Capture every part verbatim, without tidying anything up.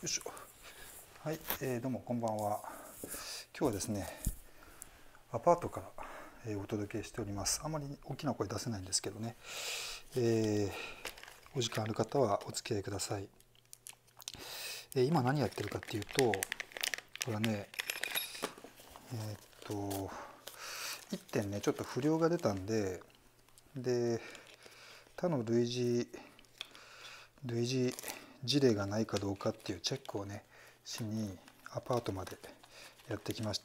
いしょ。はい、えー、どうもこんばんは。今日はですね、アパートから、えー、お届けしております。あまり大きな声出せないんですけどね、えー、お時間ある方はお付き合いください。えー、今何やってるかっていうと、これはね、えー、っといってんね、ちょっと不良が出たんで、で、他の類似類似事例がないかどうかっていうチェックをねしにアパートまでやってきました。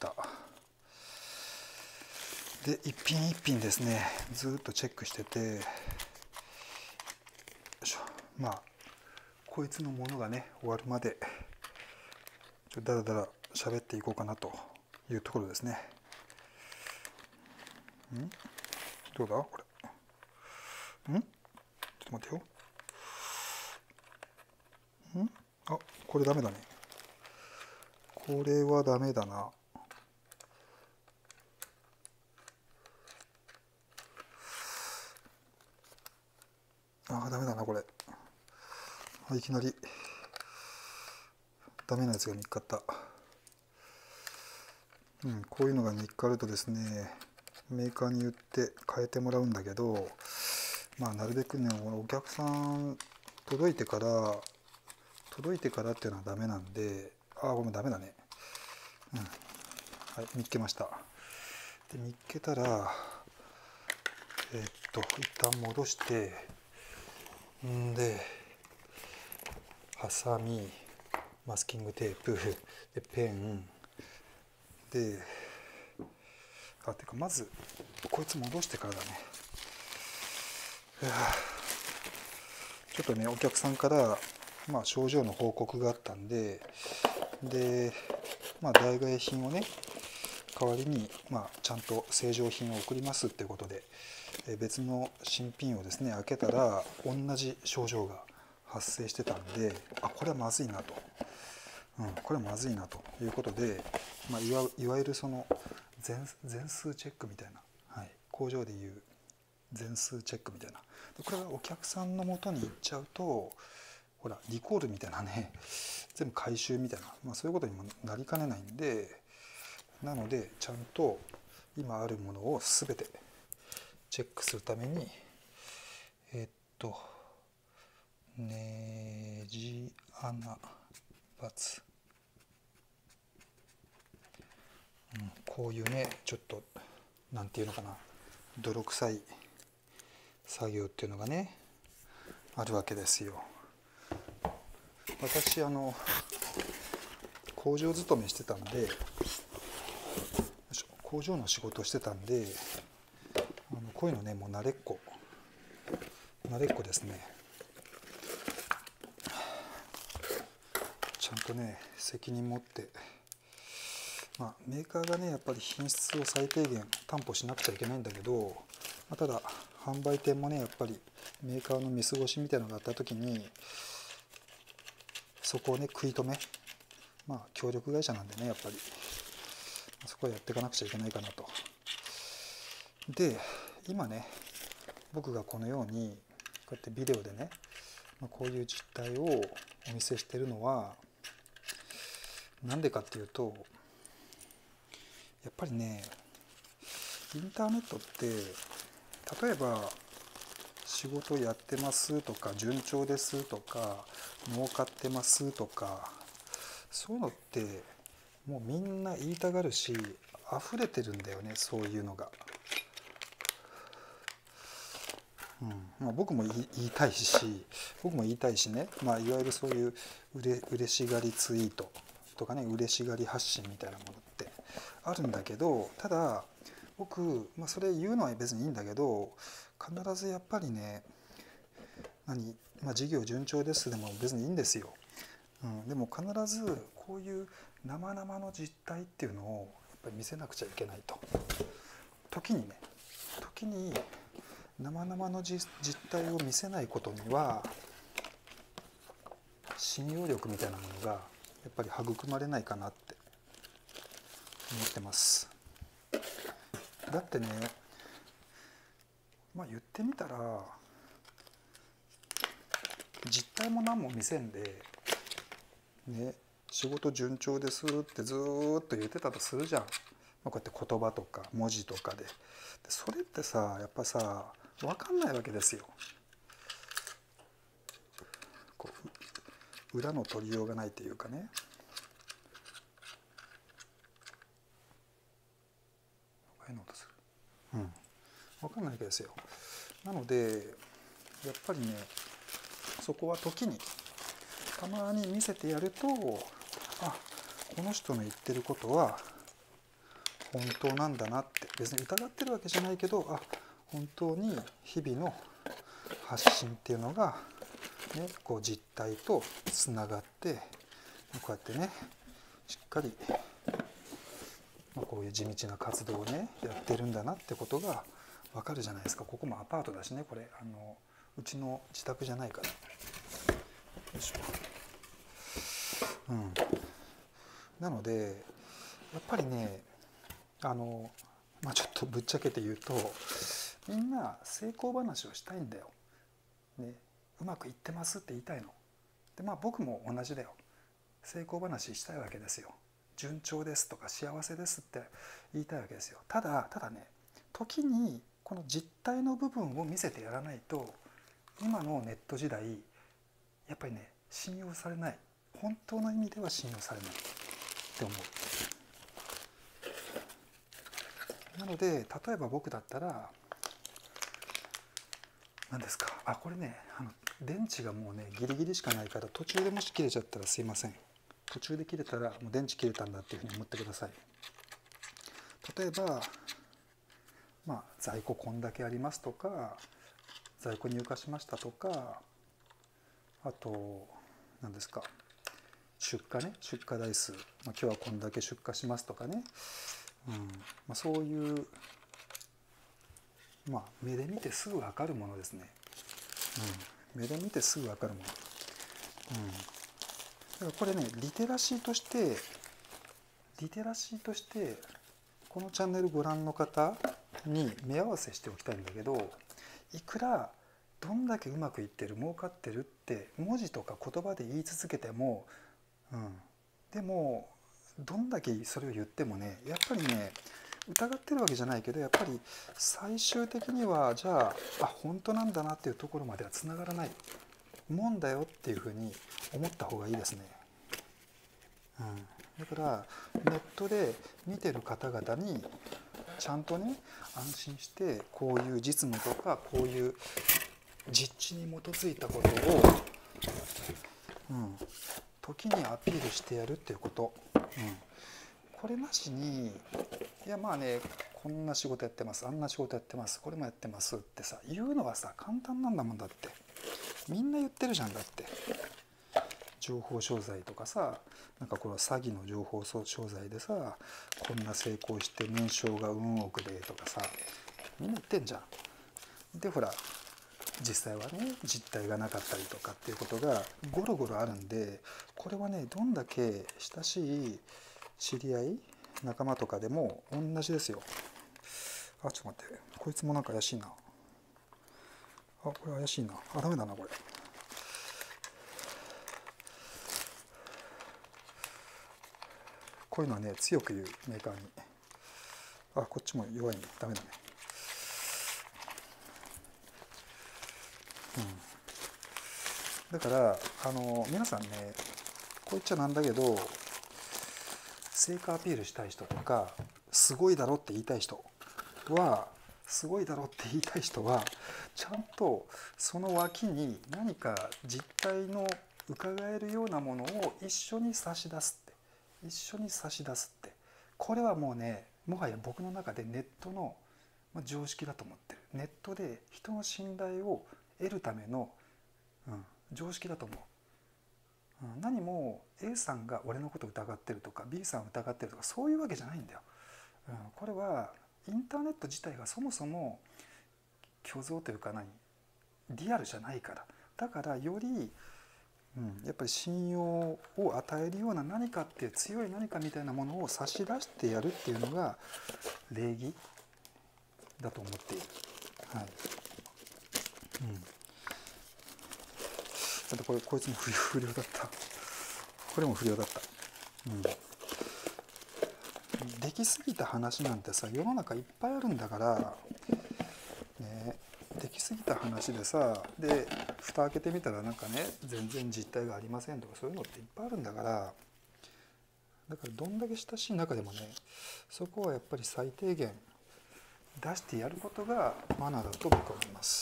で一品一品ですねずっとチェックしてて、よいしょ、まあこいつのものがね終わるまでちょっとだらだら喋っていこうかなというところですね。んどうだこれ。んちょっと待ってよ。んあ、これダメだね。これはダメだな。ああ、ダメだなこれ。いきなりダメなやつが見っかった。うん、こういうのが見っかるとですね、メーカーに言って変えてもらうんだけど、まあなるべくね、お客さん届いてから届いてからっていうのはダメなんで、ああこれもダメだね。うん、はい、見っけました。で見っけたら、えー、っと一旦戻して、んでハサミ、マスキングテープでペンで、あてかまずこいつ戻してからだね。ちょっとねお客さんから、まあ、症状の報告があったんで、で、まあ、代替品をね代わりに、まあ、ちゃんと正常品を送りますっていうことで、別の新品をですね開けたら同じ症状が発生してたんで、あこれはまずいなと、うん、これはまずいなということで、まあ、いわいわゆるその全全数チェックみたいな、はい、工場でいう全数チェックみたいな、これがお客さんのもとに行っちゃうとほらリコールみたいなね全部回収みたいな、まあ、そういうことにもなりかねないんで、なのでちゃんと今あるものを全てチェックするために、えっとネジ穴バツ、うん、こういうねちょっとなんていうのかな、泥臭い作業っていうのがねあるわけですよ。私あの工場勤めしてたんで、工場の仕事をしてたんで、あのこういうのねもう慣れっこ慣れっこですね。ちゃんとね責任持って、まあ、メーカーがねやっぱり品質を最低限担保しなくちゃいけないんだけど、まあ、ただ販売店もねやっぱりメーカーの見過ごしみたいなのがあった時にそこをね食い止め、まあ協力会社なんでねやっぱりそこはやっていかなくちゃいけないかなと。で今ね僕がこのようにこうやってビデオでねこういう実態をお見せしているのはなんでかっていうと、やっぱりねインターネットって例えば仕事やってますとか順調ですとか儲かってますとかそういうのってもうみんな言いたがるし溢れてるんだよね、そういうのが。うんまあ、僕も言い、言いたいし僕も言いたいしね、まあ、いわゆるそういううれ嬉しがりツイートとかね嬉しがり発信みたいなものってあるんだけど、ただ僕、まあ、それ言うのは別にいいんだけど必ずやっぱりね何、まあ、事業順調ですでも別にいいんですよ、うん、でも必ずこういう生々の実態っていうのをやっぱり見せなくちゃいけないと。時にね時に生々の実態を見せないことには信用力みたいなものがやっぱり育まれないかなって思ってます。だってね、まあ言ってみたら実態も何も見せんでね、仕事順調ですってずーっと言ってたとするじゃん。こうやって言葉とか文字とかで。それってさ、やっぱさ、分かんないわけですよ。こう裏の取りようがないというかね。変な音する。うん。分かんないわけですよ。なのでやっぱりね、そこは時にたまに見せてやると、あ、この人の言ってることは本当なんだなって、別に疑ってるわけじゃないけど、あ、本当に日々の発信っていうのが、ね、こう実態とつながって、こうやってね、しっかり、まあ、こういう地道な活動をねやってるんだなってことがわかるじゃないですか。ここもアパートだしね、これあのうちの自宅じゃないから。よいしょ。うん。なのでやっぱりね、あの、まあ、ちょっとぶっちゃけて言うと、みんな成功話をしたいんだよ。ね、うまくいってますって言いたいの。で、まあ僕も同じだよ。成功話したいわけですよ。順調ですとか幸せですって言いたいわけですよ。ただただね、時にこの実態の部分を見せてやらないと、今のネット時代やっぱりね、信用されない。本当の意味では信用されないって思う。なので例えば僕だったら何ですか、あ、これね、あの電池がもうねギリギリしかないから、途中でもし切れちゃったらすいません。途中で切れたらもう電池切れたんだっていうふうに思ってください。例えば、まあ、在庫こんだけありますとか、在庫入荷しましたとか、あと何ですか、出荷ね、出荷台数、まあ、今日はこんだけ出荷しますとかね、うん、まあ、そういう、まあ、目で見てすぐ分かるものですね。うん、目で見てすぐ分かるもの。うん、だからこれね、リテラシーとしてリテラシーとしてこのチャンネルご覧の方に目合わせしておきたいんだけど、いくらどんだけうまくいってる、儲かってるって文字とか言葉で言い続けても、うん、でもどんだけそれを言ってもね、やっぱりね、疑ってるわけじゃないけど、やっぱり最終的にはじゃあ、あ、本当なんだなっていうところまではつながらないもんだよっていうふうに思った方がいいですね。うん、だからネットで見てる方々にちゃんとね、安心してこういう実務とかこういう実地に基づいたことを、うん、時にアピールしてやるっていうこと、うん、これなしに、いやまあね、こんな仕事やってます、あんな仕事やってます、これもやってますってさ言うのはさ簡単なんだもん。だってみんな言ってるじゃん。だって情報商材とかさ、なんかこれは詐欺の情報商材でさ、こんな成功して年商がうん億でとかさ、みんな言ってんじゃん。でほら、実際はね実態がなかったりとかっていうことがゴロゴロあるんで、これはね、どんだけ親しい知り合い仲間とかでも同じですよ。あ、ちょっと待って、こいつもなんか怪しいな。あ、これ怪しいな。あ、ダメだなこれ。こういうのはね強く言う、メーカーに。あ、こっちも弱いね、ダメだね。うん、だからあの皆さんね、こう言っちゃなんだけど、成果アピールしたい人とか、すごいだろって言いたい人はすごいだろって言いたい人はちゃんとその脇に何か実態の伺えるようなものを一緒に差し出すって、一緒に差し出すって、これはもうね、もはや僕の中でネットの常識だと思ってる。ネットで人の信頼を得るための、うん、常識だと思う。うん、何も A さんが俺のことを疑ってるとか B さんを疑ってるとかそういうわけじゃないんだよ。うん、これはインターネット自体がそもそも虚像というか何、リアルじゃないから。だからより、うん、やっぱり信用を与えるような何かっていう強い何かみたいなものを差し出してやるっていうのが礼儀だと思っている。はい。うん。だってこれこいつも不良不良だった。 これも不良だった。うん、できすぎた話なんてさ世の中いっぱいあるんだから、ね、できすぎた話でさ、で蓋開けてみたらなんかね全然実態がありませんとかそういうのっていっぱいあるんだから、だからどんだけ親しい中でもねそこはやっぱり最低限出してやることがマナーだと僕は思います。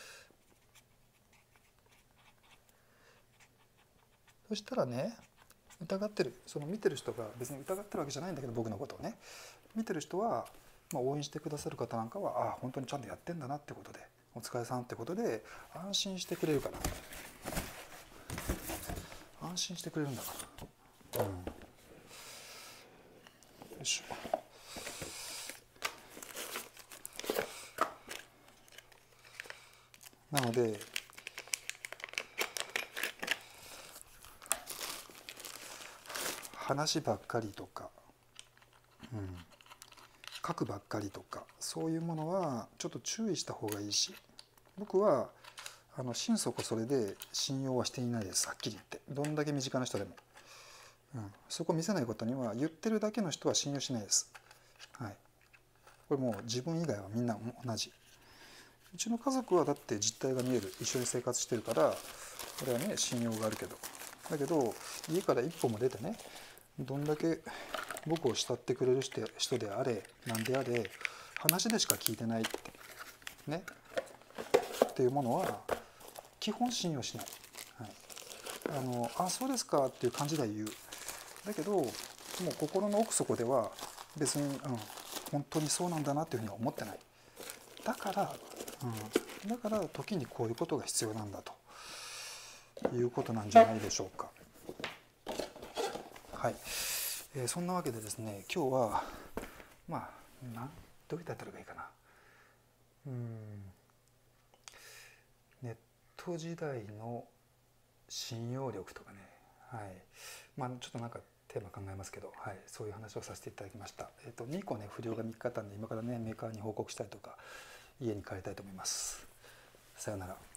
そしたらね、疑ってるその見てる人が別に疑ってるわけじゃないんだけど、僕のことをね見てる人は、まあ、応援してくださる方なんかはああ本当にちゃんとやってんだなってことで、お疲れさんってことで安心してくれるから、安心してくれるんだから、うん、よいしょ。なので話ばっかりとか、うん、書くばっかりとかそういうものはちょっと注意した方がいいし、僕はあの心底それで信用はしていないです。はっきり言って、どんだけ身近な人でも、うん、そこ見せないことには言ってるだけの人は信用しないです。はい、これもう自分以外はみんな同じ。うちの家族はだって実態が見える、一緒に生活してるから、これはね信用があるけど、だけど家から一歩も出てね、どんだけ僕を慕ってくれる人であれ何であれ話でしか聞いてないってねっていうものは基本信用しない。はい、あのあそうですかっていう感じでは言う。だけどもう心の奥底では別に、うん、本当にそうなんだなっていうふうには思ってない。だから、うん、だから時にこういうことが必要なんだということなんじゃないでしょうか。はい、えー、そんなわけでですね、今日はまあなんどういったらいいかな、うん、ネット時代の信用力とかね、はい、まあちょっとなんかテーマ考えますけど、はい、そういう話をさせていただきました。えっとにこね不良が見つかったんで、今からねメーカーに報告したりとか家に帰りたいと思います。さようなら。